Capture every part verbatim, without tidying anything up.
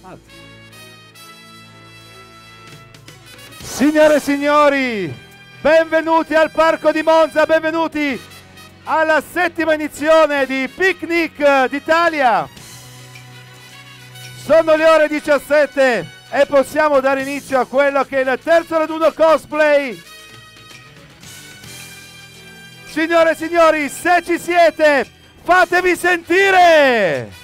Signore e signori, benvenuti al Parco di Monza, benvenuti alla settima edizione di Picnic d'Italia. Sono le ore diciassette e possiamo dare inizio a quello che è il terzo raduno cosplay. Signore e signori, se ci siete, fatevi sentire!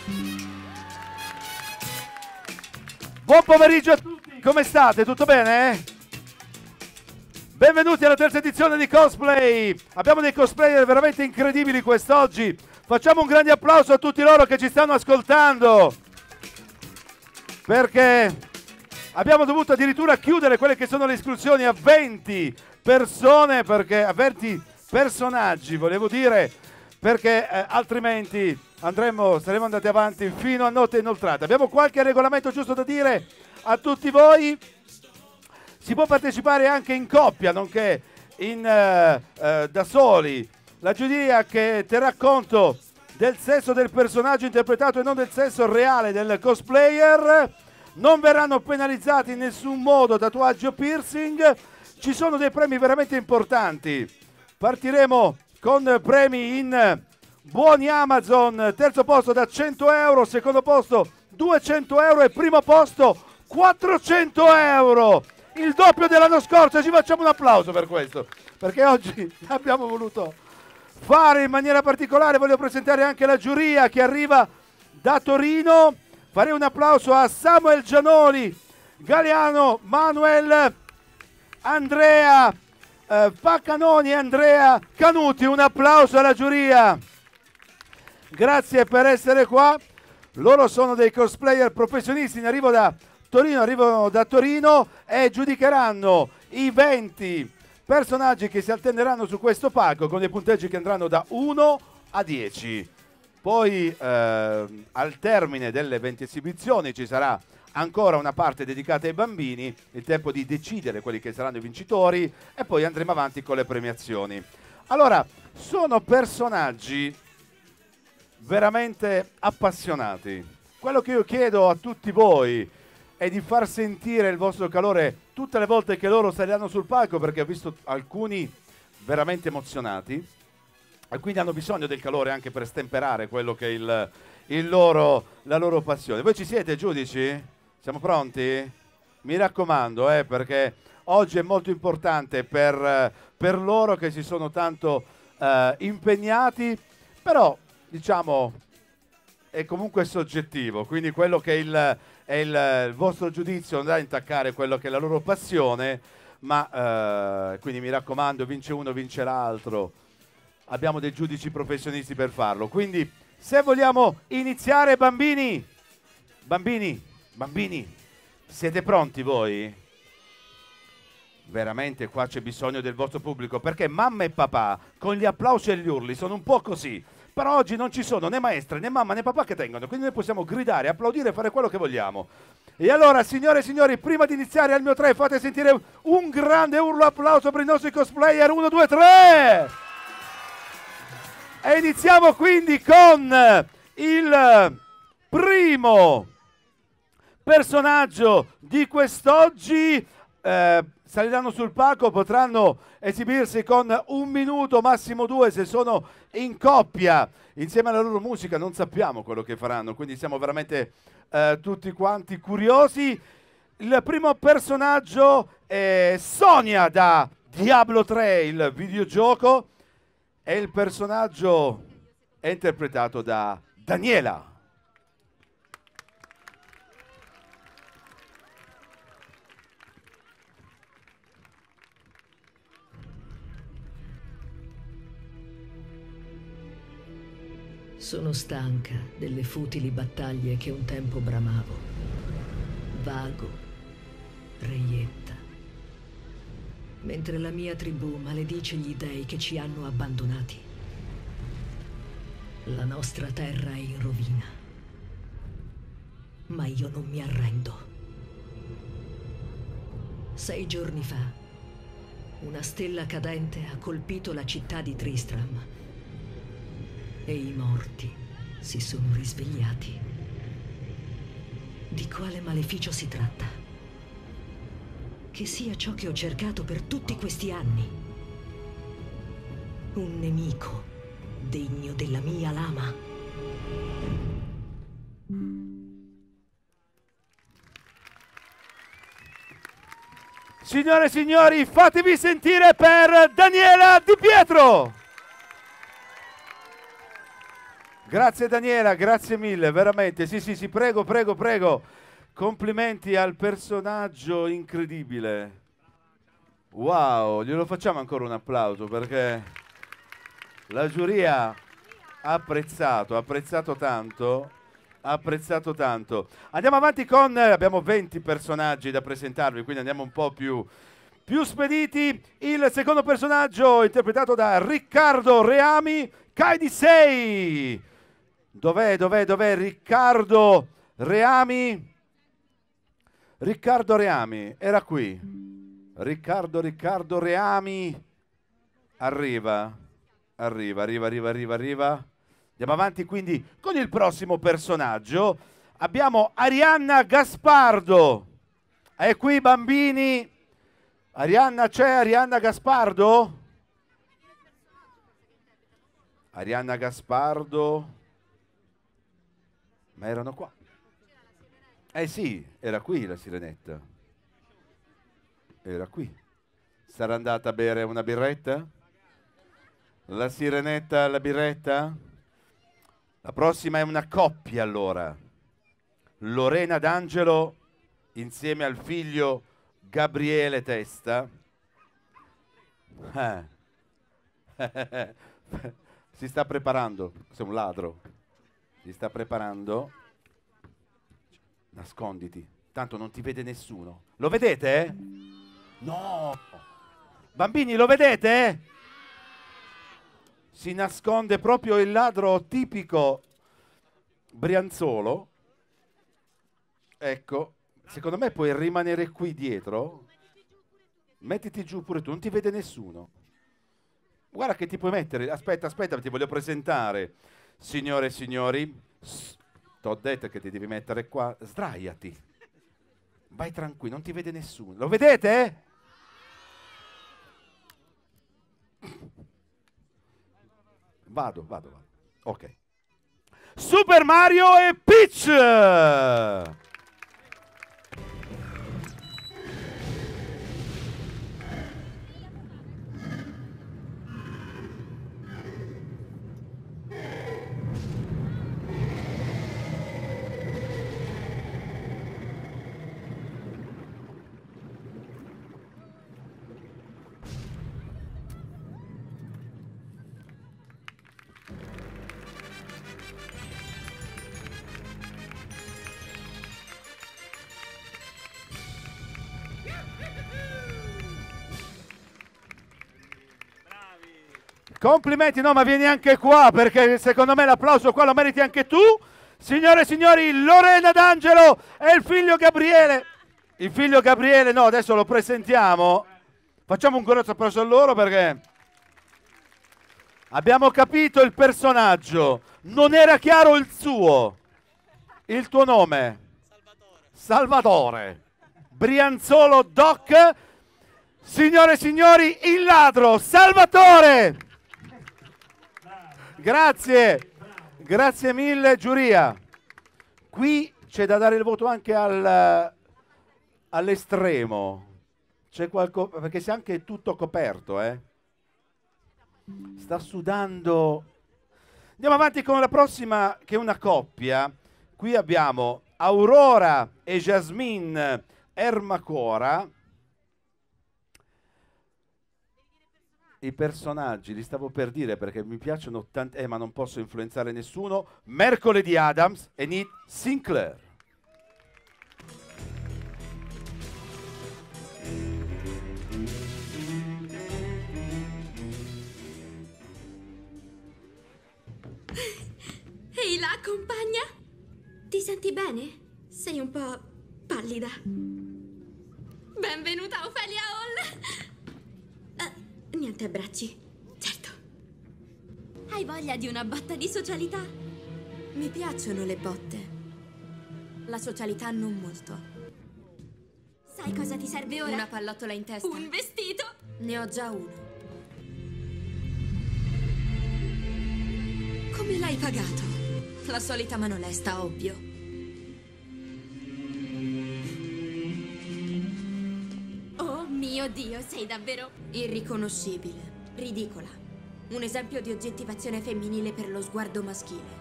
Buon pomeriggio a tutti, come state? Tutto bene? Benvenuti alla terza edizione di Cosplay. Abbiamo dei cosplayer veramente incredibili quest'oggi. Facciamo un grande applauso a tutti loro che ci stanno ascoltando, perché abbiamo dovuto addirittura chiudere quelle che sono le iscrizioni a venti persone, perché a venti personaggi, volevo dire, perché eh, altrimenti andremmo, saremmo andati avanti fino a notte inoltrata. Abbiamo qualche regolamento giusto da dire a tutti voi. Si può partecipare anche in coppia, nonché in, eh, eh, da soli. La giuria che terrà conto del sesso del personaggio interpretato e non del sesso reale del cosplayer. Non verranno penalizzati in nessun modo tatuaggi o piercing. Ci sono dei premi veramente importanti. Partiremo con premi in buoni Amazon, terzo posto da cento euro, secondo posto duecento euro e primo posto quattrocento euro. Il doppio dell'anno scorso, ci facciamo un applauso per questo, perché oggi abbiamo voluto fare in maniera particolare. Voglio presentare anche la giuria che arriva da Torino. Farei un applauso a Samuel Gianoli, Galeano, Manuel, Andrea eh, Paccanoni e Andrea Canuti. Un applauso alla giuria. Grazie per essere qua. Loro sono dei cosplayer professionisti in arrivo da Torino, arrivano da Torino e giudicheranno i venti personaggi che si alterneranno su questo palco con dei punteggi che andranno da uno a dieci. Poi eh, al termine delle venti esibizioni ci sarà ancora una parte dedicata ai bambini, il tempo di decidere quelli che saranno i vincitori e poi andremo avanti con le premiazioni. Allora, sono personaggi veramente appassionati. Quello che io chiedo a tutti voi è di far sentire il vostro calore tutte le volte che loro saliranno sul palco, perché ho visto alcuni veramente emozionati e quindi hanno bisogno del calore anche per stemperare quello che è il, il loro, la loro passione. Voi ci siete, giudici? Siamo pronti? Mi raccomando, eh, perché oggi è molto importante per, per loro che si sono tanto eh, impegnati, però diciamo è comunque soggettivo, quindi quello che è il, è il, il vostro giudizio non andrà a intaccare quello che è la loro passione, ma eh, quindi mi raccomando, vince uno, vince l'altro. Abbiamo dei giudici professionisti per farlo, quindi se vogliamo iniziare, bambini, bambini, bambini, siete pronti voi? Veramente qua c'è bisogno del vostro pubblico, perché mamma e papà con gli applausi e gli urli sono un po' così. Però oggi non ci sono né maestre, né mamma, né papà che tengono, quindi noi possiamo gridare, applaudire e fare quello che vogliamo. E allora, signore e signori, prima di iniziare al mio tre, fate sentire un grande urlo applauso per i nostri cosplayer. uno, due, tre! E iniziamo quindi con il primo personaggio di quest'oggi. Eh, saliranno sul palco, potranno esibirsi con un minuto, massimo due, se sono in coppia. Insieme alla loro musica non sappiamo quello che faranno, quindi siamo veramente eh, tutti quanti curiosi. Il primo personaggio è Sonia da Diablo tre, il videogioco, e il personaggio è interpretato da Daniela. Sono stanca delle futili battaglie che un tempo bramavo. Vago, reietta. Mentre la mia tribù maledice gli dei che ci hanno abbandonati. La nostra terra è in rovina. Ma io non mi arrendo. Sei giorni fa, una stella cadente ha colpito la città di Tristram. E i morti si sono risvegliati. Di quale maleficio si tratta? Che sia ciò che ho cercato per tutti questi anni. Un nemico degno della mia lama. Signore e signori, fatevi sentire per Daniela Di Pietro! Grazie Daniela, grazie mille, veramente. Sì, sì, sì, prego, prego, prego. Complimenti al personaggio incredibile. Wow, glielo facciamo ancora un applauso perché la giuria ha apprezzato, ha apprezzato tanto, ha apprezzato tanto. Andiamo avanti con, abbiamo venti personaggi da presentarvi, quindi andiamo un po' più, più spediti. Il secondo personaggio interpretato da Riccardo Reami, Kaidi sei. Dov'è, dov'è, dov'è Riccardo Reami? Riccardo Reami, era qui. Riccardo, Riccardo Reami. Arriva, arriva, arriva, arriva, arriva, arriva. Andiamo avanti quindi con il prossimo personaggio. Abbiamo Arianna Gaspardo. È qui bambini. Arianna c'è, Arianna Gaspardo? Arianna Gaspardo. Ma erano qua. Eh sì, era qui la sirenetta. Era qui. Sarà andata a bere una birretta? La sirenetta alla birretta? La prossima è una coppia allora. Lorena D'Angelo insieme al figlio Gabriele Testa. Eh. Si sta preparando. Sei un ladro. Si sta preparando. Nasconditi. Tanto non ti vede nessuno. Lo vedete? No. Bambini, lo vedete? Si nasconde proprio il ladro tipico brianzolo. Ecco. Secondo me puoi rimanere qui dietro. Mettiti giù pure tu. Non ti vede nessuno. Guarda che ti puoi mettere. Aspetta, aspetta, ti voglio presentare. Signore e signori, t'ho detto che ti devi mettere qua. Sdraiati. Vai tranquillo, non ti vede nessuno. Lo vedete? Vado, vado, vado. Ok. Super Mario e Peach! Complimenti, no, ma vieni anche qua perché secondo me l'applauso qua lo meriti anche tu. Signore e signori, Lorena D'Angelo e il figlio Gabriele. Il figlio Gabriele, no, adesso lo presentiamo. Facciamo un grosso applauso a loro perché abbiamo capito il personaggio. Non era chiaro il suo. Il tuo nome? Salvatore. Salvatore. Brianzolo Doc. Signore e signori, il ladro Salvatore. Grazie, grazie mille giuria. Qui c'è da dare il voto anche al, all'estremo. C'è qualcosa, perché sei anche tutto coperto, eh. Sta sudando. Andiamo avanti con la prossima, che è una coppia. Qui abbiamo Aurora e Jasmine Ermacora. I personaggi, li stavo per dire perché mi piacciono tanti, eh, ma non posso influenzare nessuno. Mercoledì Adams e Nate Sinclair. Ehi là, compagna? Ti senti bene? Sei un po' pallida. Benvenuta a Ophelia Hall! Niente abbracci, certo. Hai voglia di una botta di socialità? Mi piacciono le botte, La socialità non molto. Sai cosa ti serve ora? Una pallottola in testa. Un vestito? Ne ho già uno. Come l'hai pagato? La solita mano lesta, ovvio. Oh mio Dio, sei davvero... Irriconoscibile. Ridicola. Un esempio di oggettivazione femminile per lo sguardo maschile.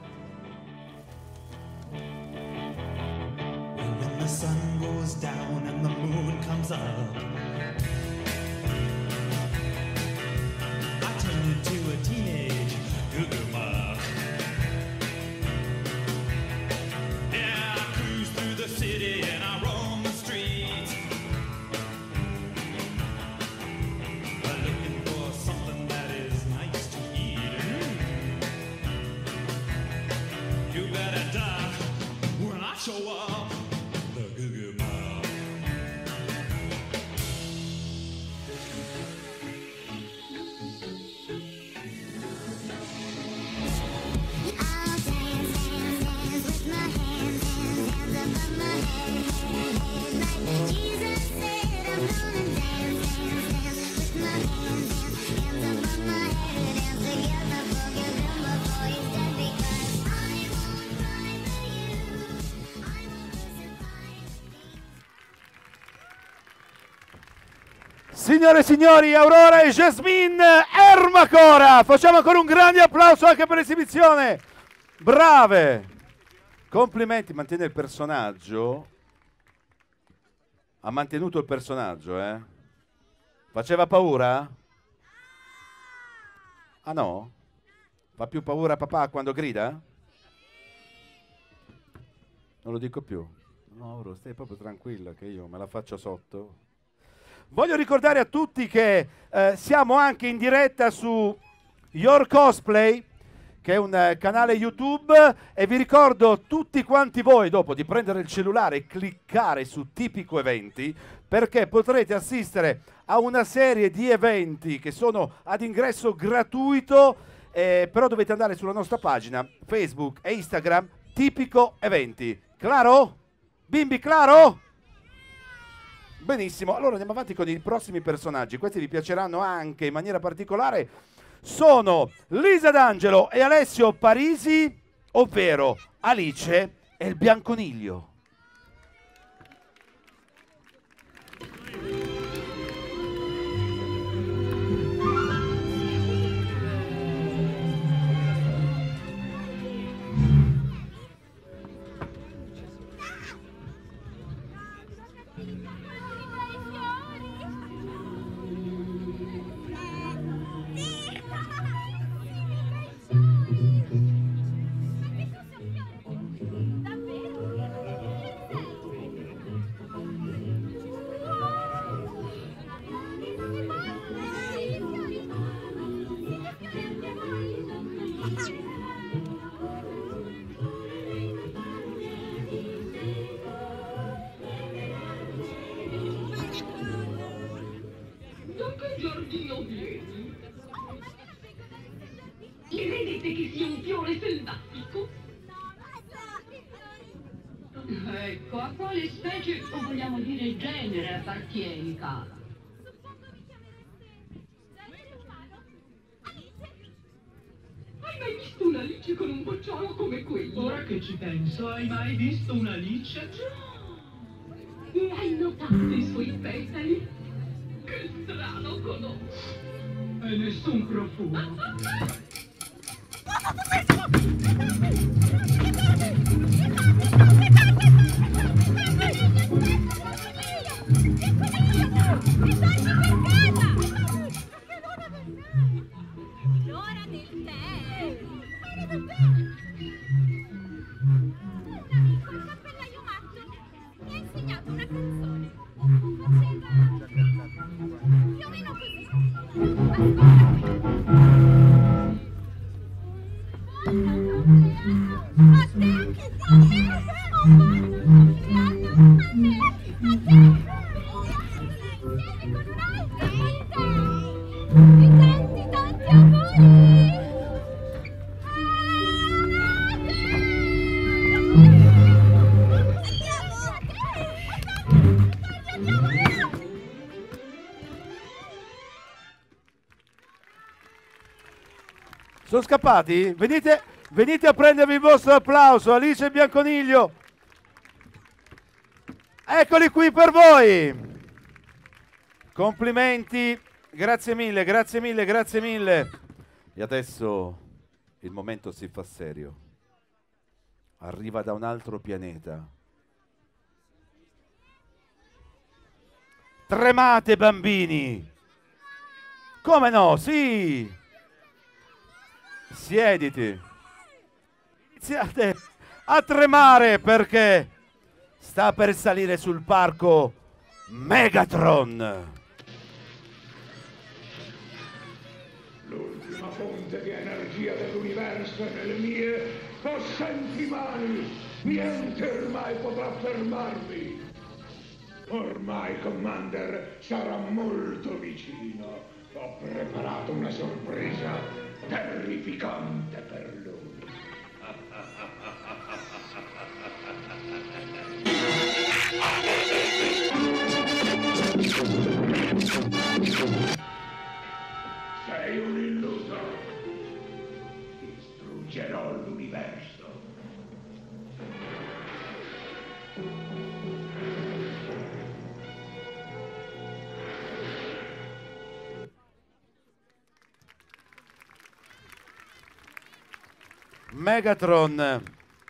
When the sun goes down and the moon comes up, I turn into a teenage goo-goo mob. Yeah, I cruise through the city and I roam the streets, looking for something that is nice to eat. You better die when I show up. Signore e signori, Aurora e Jasmine Ermacora. Facciamo ancora un grande applauso anche per l'esibizione. Brave. Complimenti, mantiene il personaggio. Ha mantenuto il personaggio, eh. Faceva paura? Ah no? Fa più paura a papà quando grida? Non lo dico più. No, Aurora, stai proprio tranquilla che io me la faccio sotto. Voglio ricordare a tutti che eh, siamo anche in diretta su Your Cosplay, che è un eh, canale YouTube, e vi ricordo tutti quanti voi dopo di prendere il cellulare e cliccare su Tipico Eventi, perché potrete assistere a una serie di eventi che sono ad ingresso gratuito, eh, però dovete andare sulla nostra pagina Facebook e Instagram Tipico Eventi. Claro? Bimbi, claro? Benissimo, allora andiamo avanti con i prossimi personaggi. Questi vi piaceranno anche in maniera particolare. Sono Lisa D'Angelo e Alessio Parisi, ovvero Alice e il Bianconiglio. Giardino vieni. Credete che sia un fiore selvatico? Ecco, a quale specie, o vogliamo dire genere, appartieni, cara? Hai mai visto un'alice con un bocciolo come quello? Ora che ci penso, hai mai visto un'alice? E hai notato i suoi petali? Che strano odore! E nessun profumo. L'ora del tè! Quel cappellaio matto mi ha insegnato una canzone. Faceva più o meno così. Ascolta qui. A te anche a me! Oh, buono compleanno a me! A te! Insieme con un'altra vita! E tanti tanti auguri! A te! Sono scappati? Venite, venite a prendervi il vostro applauso, Alice e Bianconiglio. Eccoli qui per voi. Complimenti, grazie mille, grazie mille, grazie mille. E adesso il momento si fa serio. Arriva da un altro pianeta. Tremate, bambini. Come no? Sì. Siediti. Iniziate a tremare perché sta per salire sul palco Megatron. L'ultima fonte di energia dell'universo è nelle mie possenti mani. Niente ormai potrà fermarmi. Ormai, Commander, sarà molto vicino. Ho preparato una sorpresa terrificante per lui. Sei un illuso. Distruggerò l'universo. Megatron. A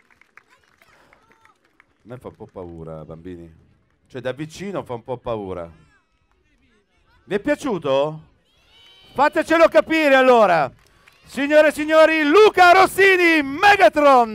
me fa un po' paura, bambini. Cioè, da vicino fa un po' paura. Vi è piaciuto? Fatecelo capire allora. Signore e signori, Luca Rossini, Megatron.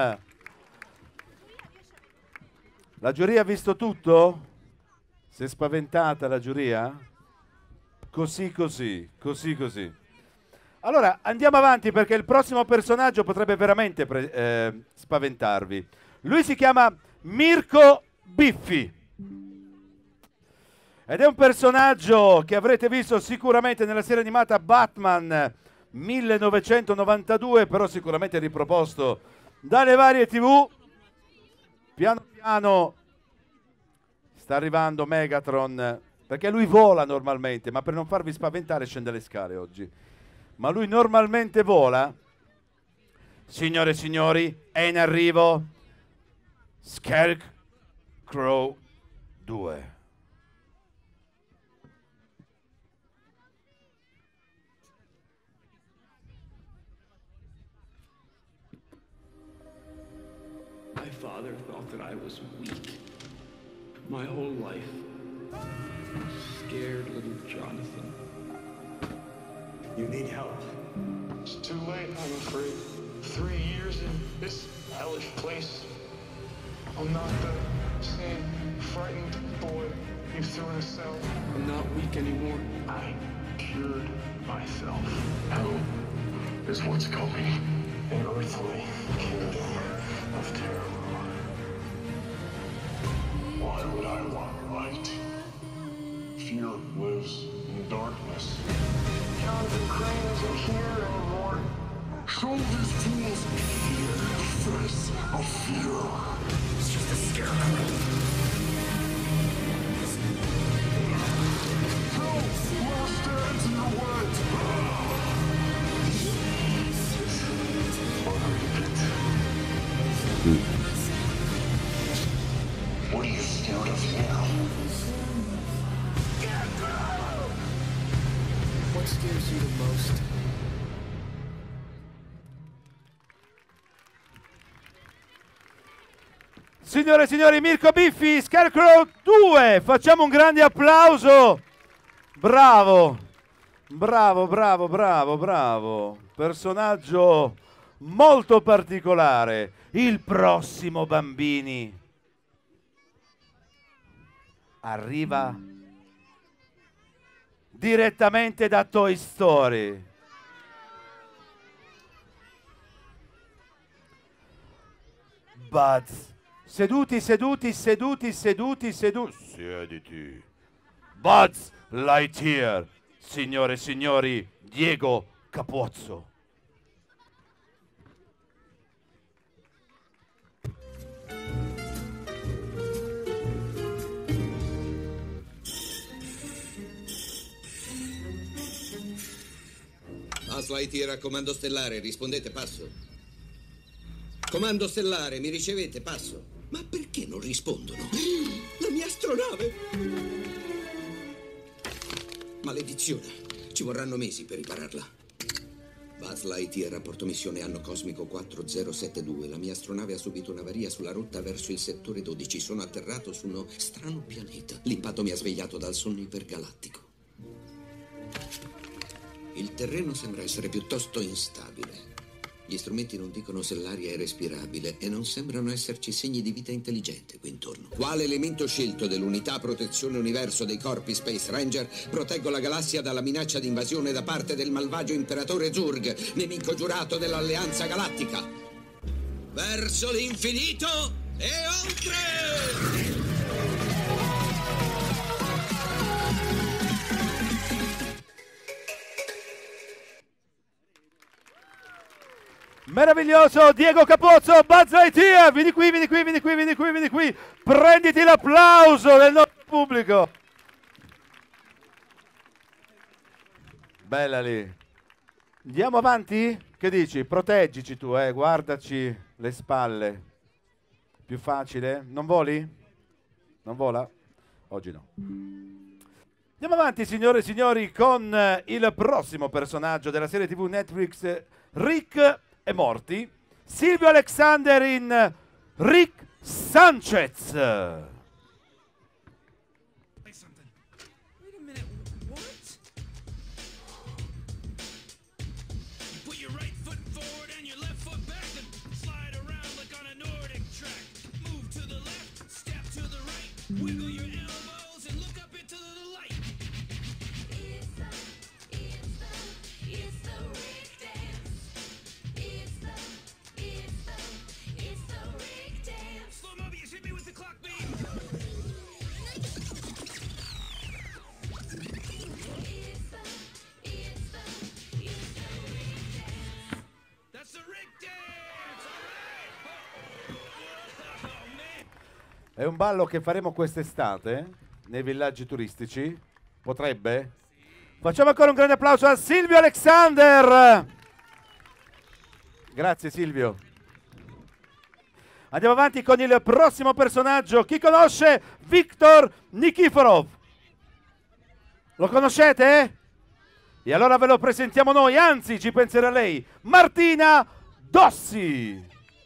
La giuria ha visto tutto? Si è spaventata la giuria? Così così, così così. Allora, andiamo avanti perché il prossimo personaggio potrebbe veramente pre- eh, spaventarvi. Lui si chiama Mirko Biffi. Ed è un personaggio che avrete visto sicuramente nella serie animata Batman millenovecentonovantadue, però sicuramente riproposto dalle varie tivù. Piano piano sta arrivando Megatron, perché lui vola normalmente, ma per non farvi spaventare scende le scale oggi. Ma lui normalmente vola. Signore e signori, è in arrivo Scarecrow due. My father thought that I was weak. My whole life. Scared little Jonathan. You need help. It's too late, I'm afraid. Three years in this hellish place. I'm not the same frightened boy you threw in a cell. I'm not weak anymore. I cured myself. Hell is what's coming. An earthly kingdom of terror. Why would I want light? Fear lives in darkness. Jonathan Crane isn't here anymore. Show these tools fear, face of fear. It's just a scarecrow. No, we'll stand to your words. What are you scared of now? What scares you the most? Signore e signori, Mirko Biffi, Scarecrow due. Facciamo un grande applauso. Bravo, bravo, bravo, bravo, bravo. Personaggio molto particolare. Il prossimo, bambini, arriva direttamente da Toy Story. Buzz. Seduti, seduti, seduti, seduti, seduti. Siediti. Buzz Lightyear. Signore e signori, Diego Capozzo. Lightyear a comando stellare, rispondete passo. Comando stellare, mi ricevete passo. Ma perché non rispondono? La mia astronave! Maledizione, ci vorranno mesi per ripararla. Buzz Lightyear, rapporto missione anno cosmico quattro zero sette due. La mia astronave ha subito un'avaria sulla rotta verso il settore dodici. Sono atterrato su uno strano pianeta. L'impatto mi ha svegliato dal sonno ipergalattico. Il terreno sembra essere piuttosto instabile. Gli strumenti non dicono se l'aria è respirabile e non sembrano esserci segni di vita intelligente qui intorno. Quale elemento scelto dell'unità protezione universo dei corpi Space Ranger proteggo la galassia dalla minaccia di invasione da parte del malvagio imperatore Zurg, nemico giurato dell'Alleanza Galattica? Verso l'infinito e oltre! Meraviglioso Diego Capozzo, Buzz Lightyear, vieni qui, vieni qui, vieni qui, vieni qui, vieni qui, prenditi l'applauso del nostro pubblico. Bella lì. Andiamo avanti? Che dici? Proteggici tu, eh, guardaci le spalle. Più facile? Non voli? Non vola? Oggi no. Andiamo avanti, signore e signori, con eh, il prossimo personaggio della serie tivù Netflix, eh, Rick e Morty, Silvio Alexander in Rick Sanchez. Wait a minute, what? Put your right foot forward and your left foot back and slide around like on a Nordic track. Move to the left, step to the right, wiggle your elbows and look up into the light. It's the, it's the, it's the Rick dance. It's the, it's the, it's the Rick dance. Slow Mobius, hit me with the clock beam. It's the, it's the, it's the Rick dance. That's the Rick dance. All right. Oh, oh man. È un ballo che faremo quest'estate nei villaggi turistici? Potrebbe? Facciamo ancora un grande applauso a Silvio Alexander. Grazie Silvio. Andiamo avanti con il prossimo personaggio. Chi conosce Viktor Nikiforov? Lo conoscete? E allora ve lo presentiamo noi, anzi ci penserà lei, Martina Dossi.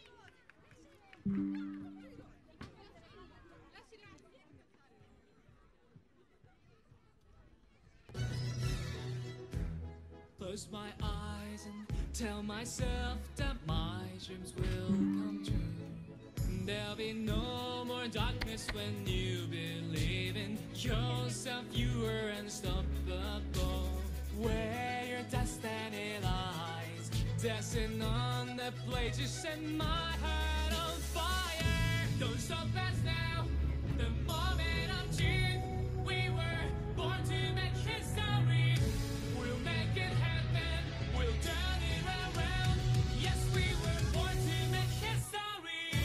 Close my eyes and tell myself that my dreams will come true. There'll be no more darkness when you believe in yourself. You are unstoppable. Where your destiny lies, dancing on the plate, you set my heart on fire. Don't stop us now. The moment of truth. We were born to make history. We'll make it happen. We'll turn it around. Yes, we were born to make history.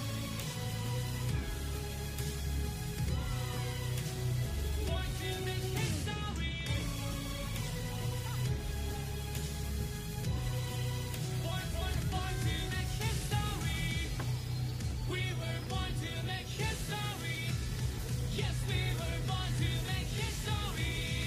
Born to make history. Born, born, born to make history. We were born to make history. Yes, we were born to make history.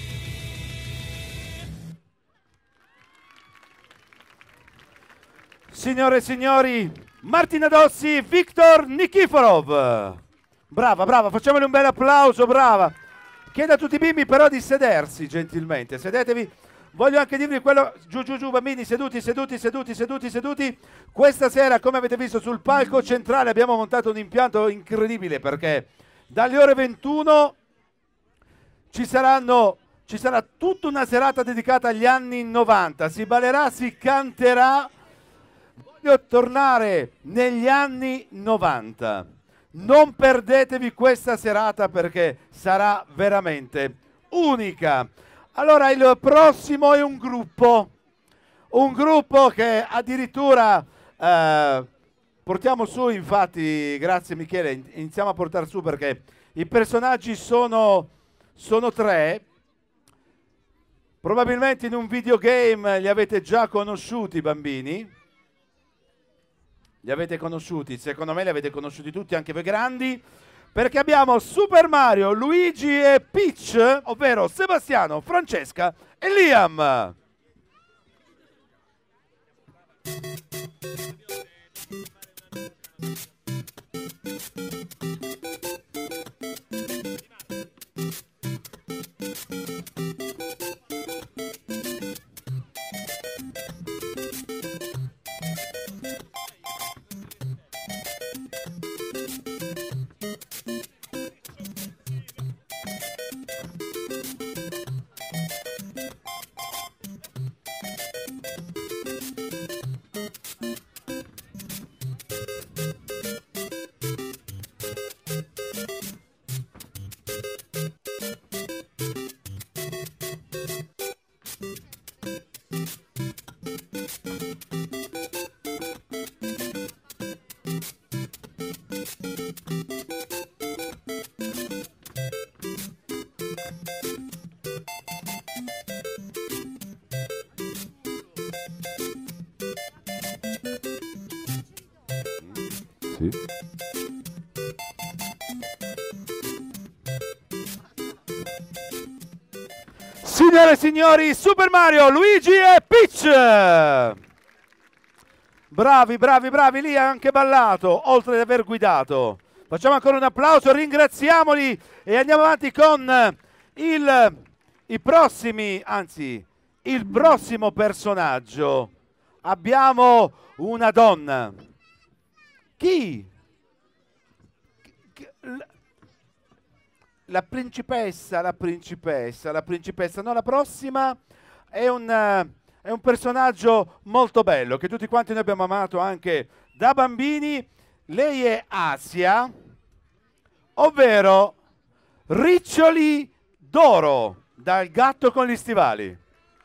Signore e signori, Martina Dossi, Viktor Nikiforov. Brava, brava, facciamole un bel applauso, brava. Chiedo a tutti i bimbi però di sedersi gentilmente, sedetevi. Voglio anche dirvi quello, giù giù giù bambini, seduti, seduti, seduti, seduti, seduti. Questa sera, come avete visto sul palco centrale, abbiamo montato un impianto incredibile perché dalle ore ventuno ci saranno, ci sarà tutta una serata dedicata agli anni novanta, si ballerà, si canterà. Voglio tornare negli anni novanta. Non perdetevi questa serata perché sarà veramente unica. Allora il prossimo è un gruppo, un gruppo che addirittura eh, portiamo su, infatti, grazie Michele, iniziamo a portare su perché i personaggi sono, sono tre. Probabilmente in un videogame li avete già conosciuti, bambini. Li avete conosciuti, secondo me li avete conosciuti tutti, anche voi grandi, perché abbiamo Super Mario, Luigi e Peach, ovvero Sebastiano, Francesca e Liam. Sì. Signore e signori, Super Mario, Luigi e Peach! Bravi, bravi, bravi, lì ha anche ballato, oltre ad aver guidato. Facciamo ancora un applauso, ringraziamoli e andiamo avanti con il, i prossimi, anzi, il prossimo personaggio. Abbiamo una donna. Chi? La principessa, la principessa, la principessa. No, la prossima è un, è un personaggio molto bello che tutti quanti noi abbiamo amato anche da bambini. Lei è Asia, ovvero Riccioli d'Oro, dal Gatto con gli stivali.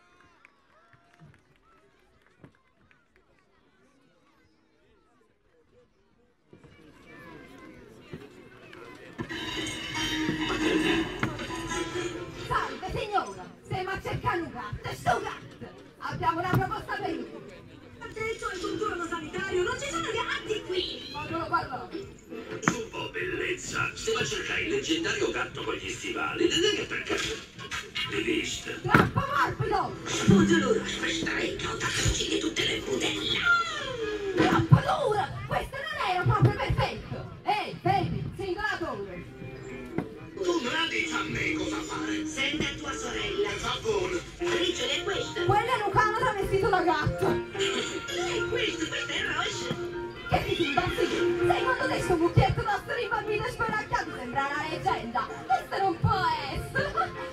Salve signora, stiamo cercando un gatto, sto gatto. Abbiamo una proposta per lui. Atteso al controllo sanitario, non ci sono gatti qui. Ma non lo parlo. Oh bellezza, stiamo a cercare il leggendario gatto con gli stivali. Che per caso? Di vista. Troppo morbido. Scusa allora, questa è cauta che uccide tutte le budella. Troppo dura. Questo non era proprio perfetto. Ehi, baby, singolatore. Tu me la dici a me cosa fare? Senta tua sorella. Favore. Riccioli è questo. Quello è un cane travestito da gatto. E questo, questo è rosso. Che ti impazzisci? Secondo te sto mucchietto da storia bambino spelacchiato sembra una leggenda. Questo non può essere.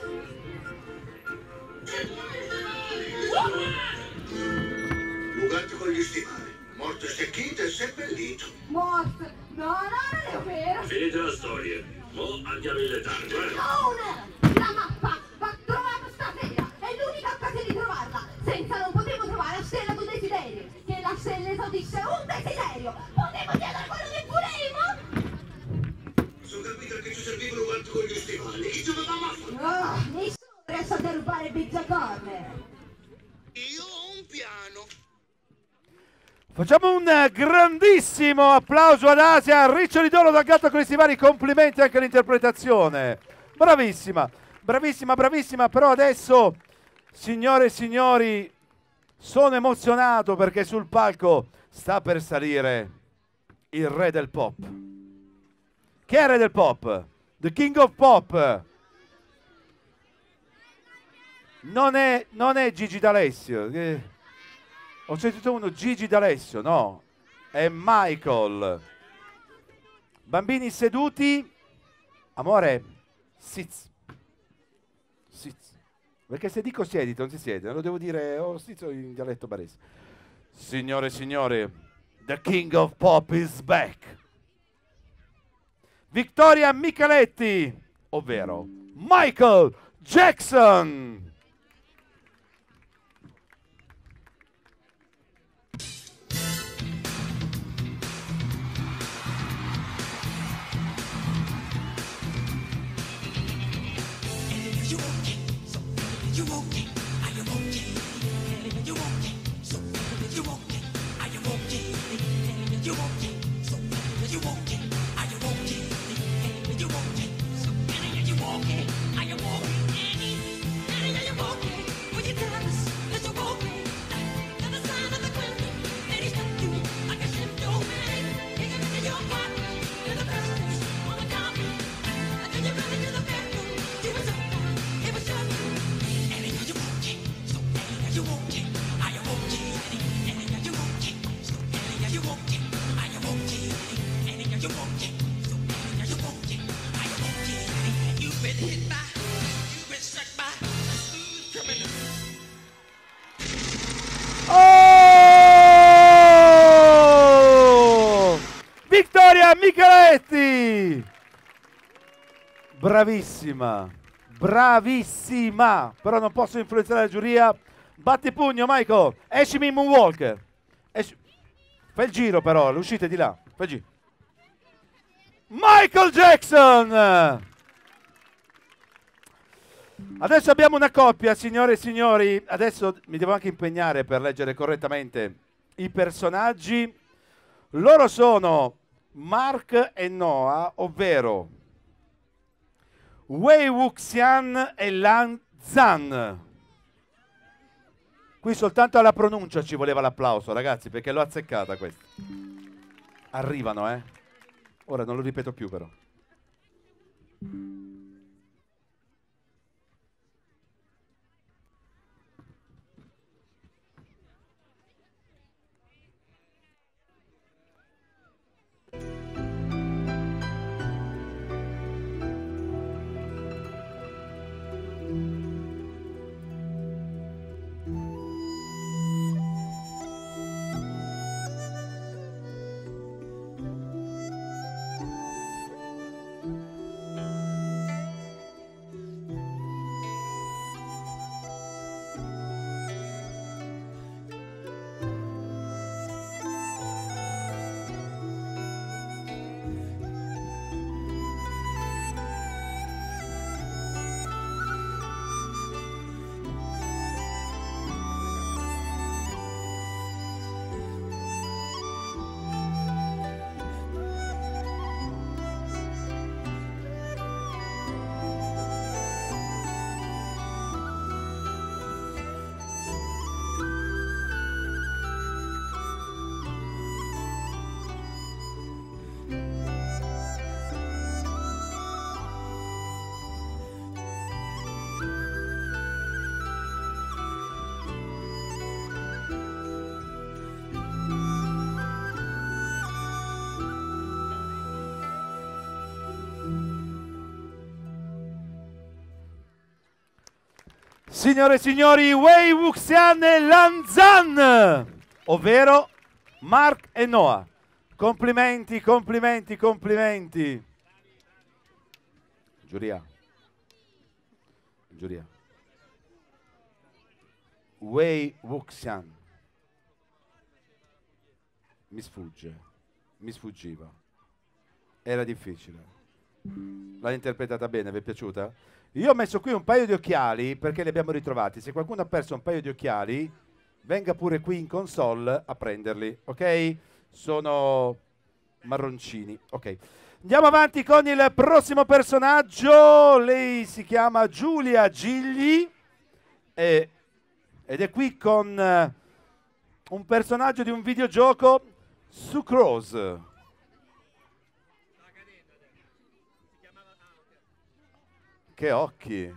Un gatto con gli stivali. Morto e stecchito e seppellito. Morto. No, no, non è vero. Finita la storia. Mo andiamo in letargo, eh? Una! La mappa va trovata stasera! È l'unica occasione di trovarla! Senza non potevo trovare la stella d'un desiderio! Che la stella esaudisce un desiderio! Potevo chiedere quello che volevo! Sono capito che ci servivano un gatto con gli stivali. Chi ci doveva fare? Ah, nessuno riesce a derubare Pizza Corner! Io ho un piano. Facciamo un grandissimo applauso ad Asia, Riccioli d'Oro dal Gatto con gli stivali, complimenti anche all'interpretazione. Bravissima, bravissima, bravissima, però adesso, signore e signori, sono emozionato perché sul palco sta per salire il re del pop. Che è il re del pop? The King of Pop. Non è, non è Gigi D'Alessio. Che... Ho sentito uno, Gigi D'Alessio, no, è Michael. Bambini seduti. Amore, sits. Sits. Perché se dico siediti non si siede, lo devo dire, ho sito in dialetto barese. Signore e signori, the King of Pop is back. Vittoria Micheletti, ovvero Michael Jackson. You okay? So you okay? Oh! Vittoria Micheletti! Bravissima, bravissima, però non posso influenzare la giuria. Batti pugno, Michael, escimi in Moonwalker. Esci... Fai il giro però, l'uscita di là, fai il giro. Michael Jackson! Adesso abbiamo una coppia, signore e signori. Adesso mi devo anche impegnare per leggere correttamente i personaggi. Loro sono Mark e Noah, ovvero Wei Wuxian e Lan Zhan. Qui soltanto alla pronuncia ci voleva l'applauso, ragazzi, perché l'ho azzeccata questa. Arrivano, eh. Ora non lo ripeto più, però. Signore e signori, Wei Wuxian e Lan Zhan, ovvero Mark e Noah. Complimenti, complimenti, complimenti. Giuria. Giuria. Wei Wuxian. Mi sfugge, mi sfuggiva. Era difficile. L'ha interpretata bene, vi è piaciuta? Io ho messo qui un paio di occhiali perché li abbiamo ritrovati. Se qualcuno ha perso un paio di occhiali, venga pure qui in console a prenderli, ok? Sono marroncini, ok. Andiamo avanti con il prossimo personaggio. Lei si chiama Giulia Gigli e, ed è qui con uh, un personaggio di un videogioco, Sucrose. Che occhi!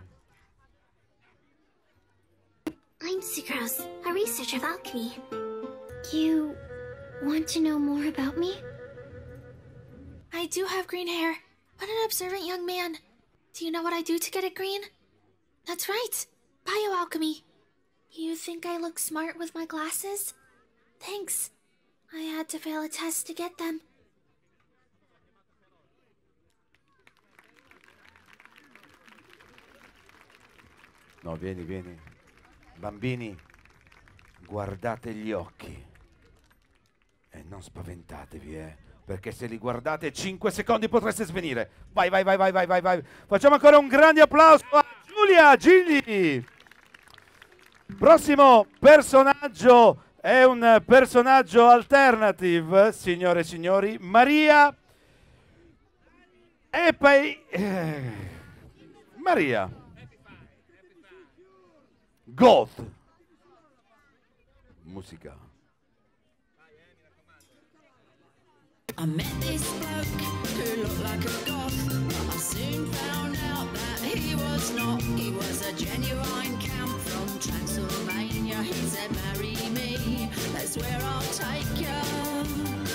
I'm Sucrose, a researcher of alchemy. You want to know more about me? I do have green hair. What an observant young man. Do you know what I do to get it green? That's right, bioalchemy. You think I look smart with my glasses? Thanks. I had to fail a test to get them. No, vieni, vieni. Bambini, guardate gli occhi. E non spaventatevi, eh. Perché se li guardate cinque secondi potreste svenire. Vai, vai, vai, vai, vai, vai, vai. Facciamo ancora un grande applauso a Giulia Gigli. Prossimo personaggio è un personaggio alternative, signore e signori. Maria Epei... Eh, Maria Goth. Musica. I met this bloke who looked like a goth, but I soon found out that he was not. He was a genuine count from Transylvania. He said, marry me, that's where I'll take you.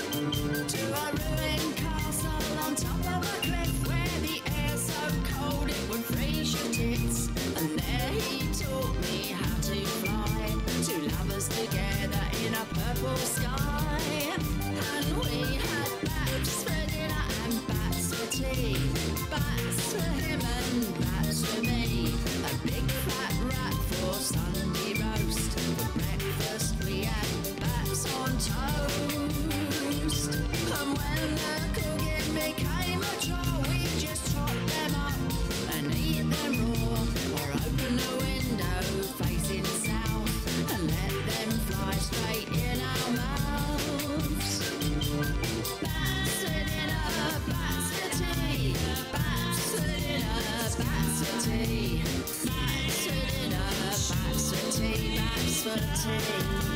for him and rats for me. A big fat rat for Sunday roast. For breakfast we had bats on toast. And when the cooking became a chore, we just chopped them up and eat them raw. Or open the window facing south and let them fly straight in our mouths. Bats for dinner, bats for tea. Bats for dinner, bats for tea. Bats for dinner, bats for tea. Bats for tea.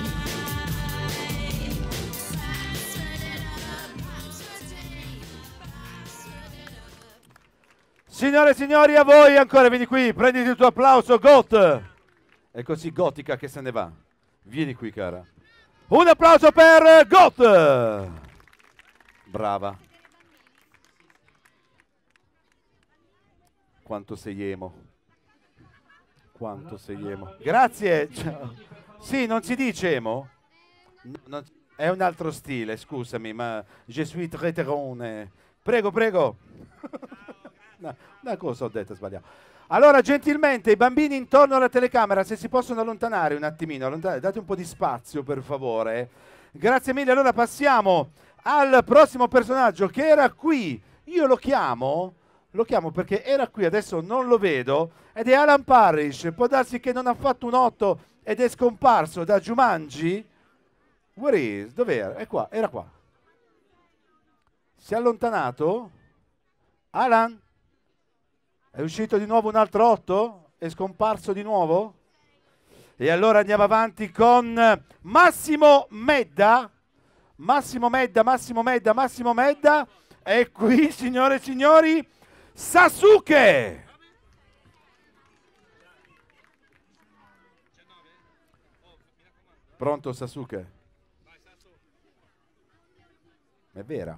Signore e signori, a voi ancora, vieni qui, prenditi il tuo applauso, Got. È così gotica che se ne va. Vieni qui, cara. Un applauso per Got. Brava. Quanto sei emo. Quanto sei emo. Grazie. Ciao. Sì, non si dice emo? No, non- è un altro stile, scusami, ma je suis très terrone. Prego, prego. No, una cosa ho detto sbagliato. Allora, gentilmente, i bambini intorno alla telecamera, se si possono allontanare un attimino, allontanare, date un po' di spazio, per favore. Grazie mille. Allora passiamo al prossimo personaggio che era qui. Io lo chiamo, lo chiamo perché era qui, adesso non lo vedo, ed è Alan Parrish. Può darsi che non ha fatto un otto ed è scomparso da Jumanji. Where is? Dov'era? È qua, era qua. Si è allontanato? Alan? È uscito di nuovo un altro otto? È scomparso di nuovo? E allora andiamo avanti con Massimo Medda. Massimo Medda, Massimo Medda, Massimo Medda. E qui, signore e signori, Sasuke! Pronto, Sasuke? È vera?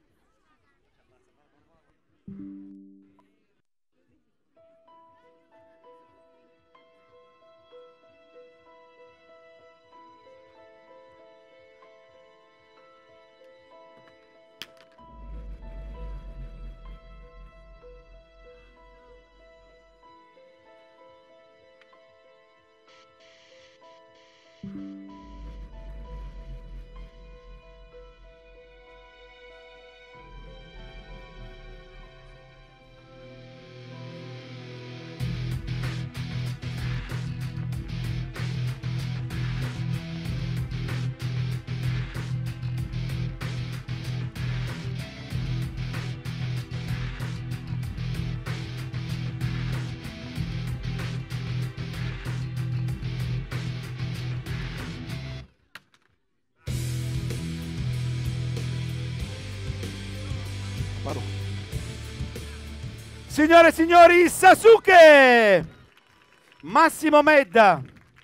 Signore e signori, Sasuke! Massimo Medda.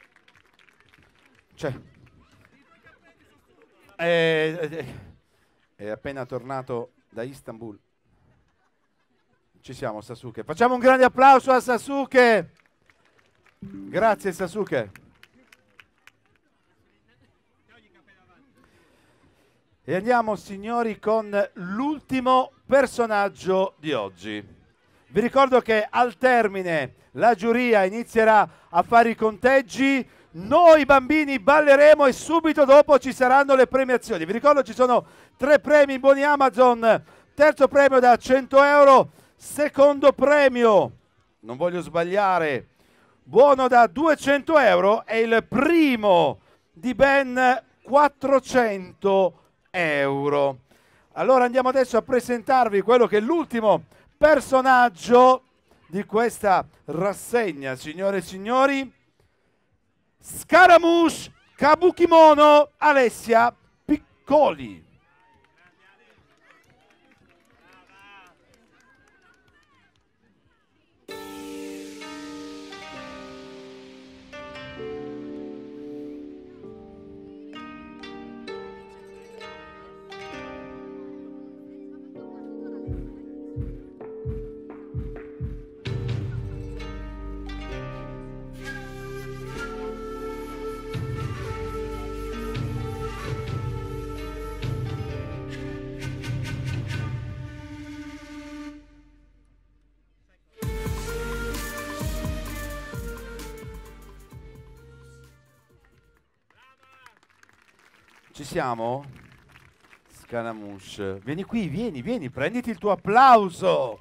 Cioè, è, è- è appena tornato da Istanbul. Ci siamo, Sasuke. Facciamo un grande applauso a Sasuke. Grazie, Sasuke. E andiamo, signori, con l'ultimo personaggio di oggi. Vi ricordo che al termine la giuria inizierà a fare i conteggi, noi bambini balleremo e subito dopo ci saranno le premiazioni. Vi ricordo ci sono tre premi buoni Amazon, terzo premio da cento euro, secondo premio, non voglio sbagliare, buono da duecento euro e il primo di ben quattrocento euro. Allora andiamo adesso a presentarvi quello che è l'ultimo personaggio di questa rassegna, signore e signori. Scaramouche Kabukimono Alessia Piccoli. Ci siamo? Scaramush. Vieni qui, vieni, vieni, prenditi il tuo applauso.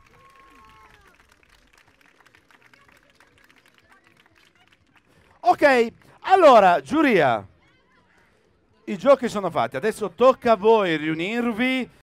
Ok, allora, giuria. I giochi sono fatti. Adesso tocca a voi riunirvi